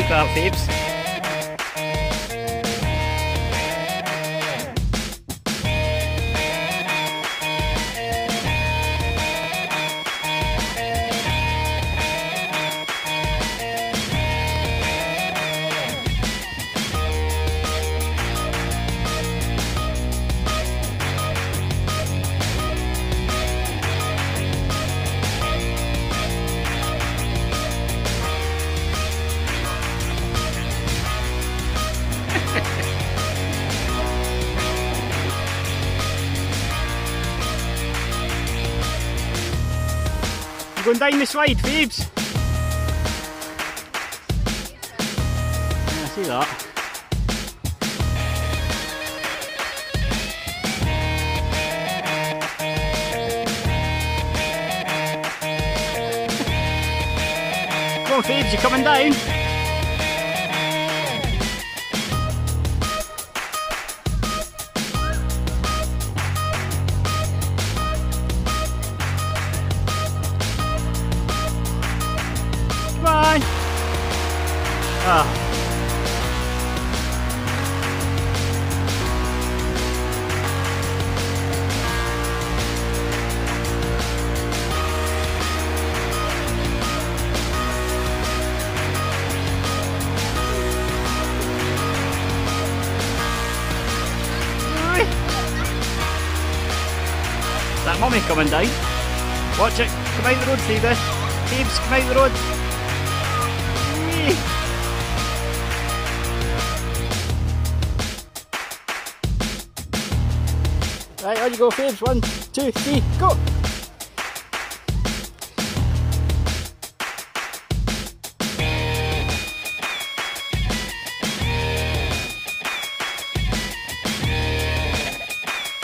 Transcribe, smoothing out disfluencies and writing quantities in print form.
like that, Phoebes. You're going down the slide, Phoebes. I see that. Come on, Phoebes, you're coming down. Come on! Ah. Is that mummy coming down? Watch it! Come out the road, Phoebe! Phoebes, come out the road! Right, on you go, Phoebes. 1, 2, 3, go!